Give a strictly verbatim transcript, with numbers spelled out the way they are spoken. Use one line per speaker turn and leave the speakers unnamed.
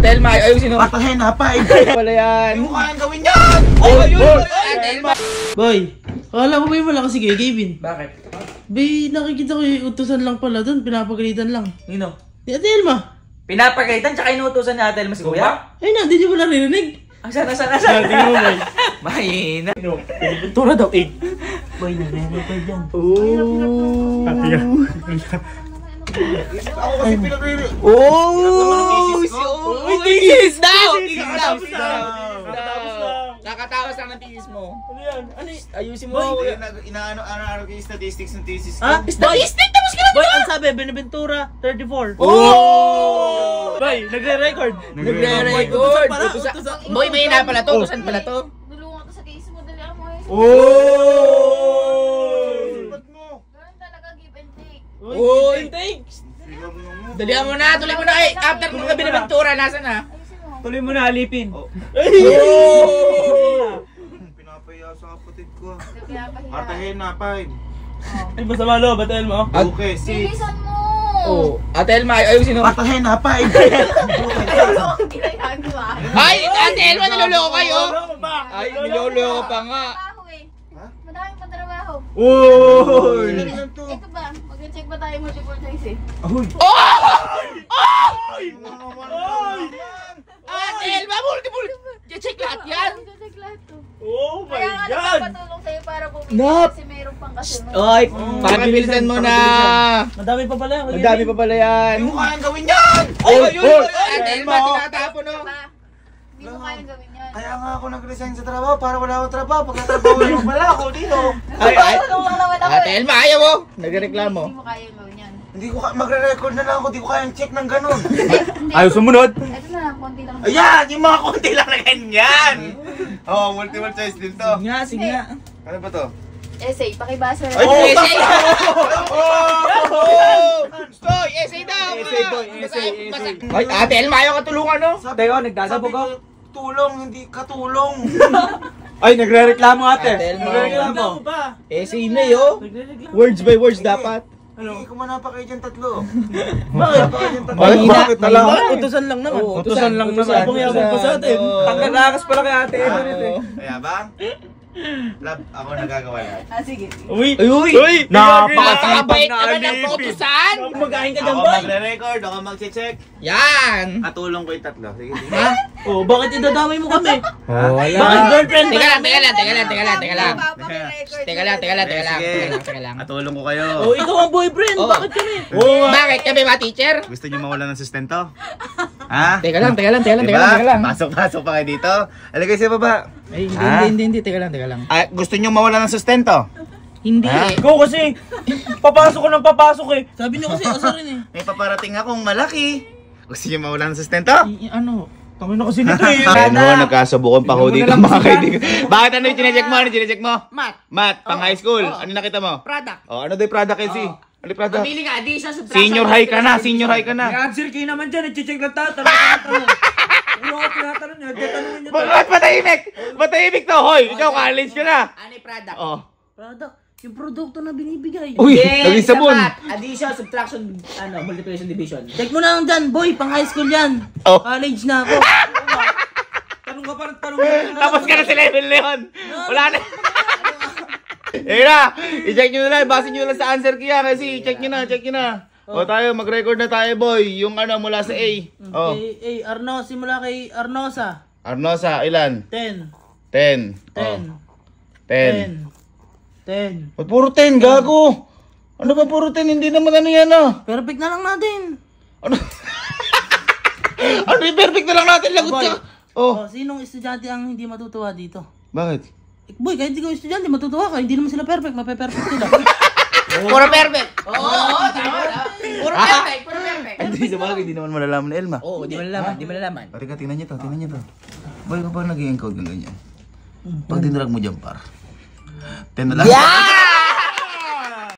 Ate Elma, ayusin mo.
Patahin na pa.
Wala yan.
Hindi mo kayang gawin yan.
Oh, ayun. Ate Elma.
Boy, akala ko ba yung malakas si Kuya Gavin?
Bakit?
Bay, nakikita ko yung utusan lang pala doon, pinapagalitan lang.
Nino?
Di Ate Elma.
Pinapagalitan tsaka inuutosan niya Ate Elma si Kuya?
Ay na, di niyo ba narinig?
Asan, asan, asan?
Tingnan mo, boy.
Mahina.
Pinipintura daw, eh. Boy, nagre-record dyan.
Oo. Ako kasi pinag-riri.
Oh!
Uy,
Thesis daw! Thesis daw!
Nakatapos lang.
Nakatapos lang. Nakatapos lang ng thesis mo.
Ano yan? Ano y-
Ayusin mo.
Boy, inaano ano yung statistics ng thesis ko.
Ha?
Statistic! Tapos ka na!
Boy, ang sabi, Benaventura, thirty-four.
Oh!
Boy, nagre-record.
Nagre-record!
Utusan pala,
Utusan-
utusan.
Boy, may na pala to. Utusan pala to.
Dulungan ko sa case mo, dali ako eh.
Oh!
Ba't mo?
Ganun talaga, give and take.
Oh, intake!
Sigaw mo mo.
Dalihan mo na, tuloy mo na. Ay, after mo ka binabentura, nasa na?
Ayusin mo.
Tuloy mo na, alipin.
Oh.
Oh!
Pinapaya sa kapatid ko.
Hindi kaya pahiya.
Patahin na pa.
Ay, basta malo, Ate Elma.
Okay, six.
Bilisan mo!
Oh, Ate Elma, ay- ayusin mo.
Patahin na pa.
Ayoko, hindi na ginagawa.
Ay, Ate Elma, niloloko kayo.
ba?
Ay, niloloko pa nga.
Trabaho eh.
Ha?
Madaming pa trabaho.
Uy!
Ito ba? Mag-check ba tayo multiple choice eh?
Uy!
Ate Elma, multiple. Check lahat yan.
Mag-check lahat to.
Oh my
Kaya nga
God!
nagpapatulong sa'yo para bumili
Nap.
kasi mayroon pang kasunod.
Ay, pakibilisan mo na.
Madami pa pala. Kuya
Madami
Gavin.
pa pala yan.
Hindi mo kayang gawin yan!
Ay,
Uy,
ayun,
uy,
Ate Elma,
Elma.
tinatapon no.
Diba? Hindi mo kayang gawin yan.
Kaya nga ako nag-resign sa trabaho para wala akong trabaho. Pagkatrabaho naman pala ako dito.
Ay, ay.
Tulong naman ako
Ate
eh.
Elma, ayaw mo. Nagreklamo.
Hindi mo kayang gawin yan.
Hindi ko ka- magre-record na lang ako. Hindi ko kayang check ng ganun.
Hindi.
Ayaw sumunod?
Ito na, konti lang.
Ayan! Yung mga konti lang na ganyan! Oo, oh, multiple choice din to.
Nga, sige nga.
Ano ba to?
Essay, pakibasa na.
Ay,
Oh,
puta!
essay! Oh! Stoy, essay daw!
Essay, boy, essay,
Basa-
essay.
Ay, Ate Elma, ayaw ka tulungan, no?
Sabi ko, nagdadabog ako. Tulong, hindi katulong.
Ay, nagre-reklamo ate.
Ate Elma.
Nagre-reklamo pa.
Essay na yo.
Nagre-reklamo.
Words by words dapat.
Hindi ko manapa kayo dyan tatlo.
Bakit?
Manapa kayo dyan tatlo.
Bakit?
Mahina.
Bakit talaga?
Bakit? Utusan lang naman.
Oo,
Utusan lang naman.
Yabang-yabang pa sa atin.
Oo.
Ang ganakas pala kay ate Edo nito eh.
Kaya ba? Lab, ako nagagawa lahat.
Ah, sige.
Uy!
Ay, uy!
Uy!
Napakabait
na
naman ng
alipin.
pautusan!
Magahin ka dyan,
Ako
boy!
magre-record, ako mag-check.
Yan!
Katulong ko yung tatlo. Sige, sige.
Ha?
Oh, bakit idadamay mo kami?
Oh,
Bakit
wala.
girlfriend?
Teka lang, teka lang, teka lang, teka lang, teka lang.
Papakirecord.
Teka lang, teka lang, teka lang,
Sige.
teka lang, teka lang.
Katulong ko kayo.
Oh, ikaw ang boyfriend.
Oo.
Bakit kami?
Bakit kami ba, teacher?
Gusto niyo mawala ng sustento? Ha?
Teka lang, teka lang, teka lang, teka
Diba?
lang, teka lang.
Pasok-pasok pa kayo dito. Alagay sa baba.
Ay, hindi,
Ha?
hindi, hindi, hindi, teka lang, teka lang.
Ah, gusto niyo mawala ng sustento?
Hindi
Ha?
eh.
Ikaw kasi, papasok ko ng papasok eh.
Sabi niyo kasi, asarin eh.
May paparating akong malaki. Gusto niyo mawala ng sustento?
I- ano?
Tangin na kasi nito eh.
Ano mo, nagkasubukan pa ho
Hindi mo
dito
na lang
mga kaibigan. Bakit ano yung chinecheck mo? Ano yung chinecheck mo?
Math.
Math, pang high school.
Oo.
Ano nakita mo?
Product.
Oh, ano daw yung product kasi?
Oo.
Ano yung product?
Pamili nga, addition, subtraction.
Senior high ka na, senior high ka
May
na.
answer kayo naman dyan, nag-check lang tayo. Tanong ka tanong. Ano ka tinatanong niya? Tatanungin niyo to.
Ba't matahimik? Matahimik to, hoy! Ikaw, college ka na.
Ano yung product?
Oh.
Product. Yung produkto na binibigay.
Uy,
Yes,
naging sabon.
sa math. Addition, subtraction, ano, multiplication, division.
Check mo na lang dyan, boy. Pang high school yan.
Oh.
College na ako.
Tanong ka pa rin, tanong ka.
Tapos ka na sa level na yun. Wala na. Eh na, i-check nyo na lang, base nyo na lang sa answer kaya kasi check nyo na, check nyo na. O tayo, mag-record na tayo boy, yung ano mula sa A. Oh.
Eh, eh, Arno, simula kay Arnosa.
Arnosa, ilan?
ten.
ten.
ten.
Oh. ten.
ten. ten.
Ba't puro ten, gago? Ano ba puro ten? Hindi naman ano yan ah.
Perfect na lang natin.
Ano? Ano yung perfect na lang natin, lagot ka. Oh.
Oh, sinong estudyante ang hindi matutuwa dito?
Bakit?
Eh, boy, kahit hindi ko estudyante, matutuwa ka. Hindi naman sila perfect, mape-perfect sila.
Puro perfect. Oo, oo, tama. Puro perfect, puro perfect.
Hindi, sa bagay, hindi naman malalaman ni Elma.
Oo, di malalaman, di malalaman.
Pare ka, tingnan nyo to, tingnan nyo to. Boy, ka pa nag-i-encode ng ganyan. Pag tinrag mo dyan, par. ten na lang.
Yeah!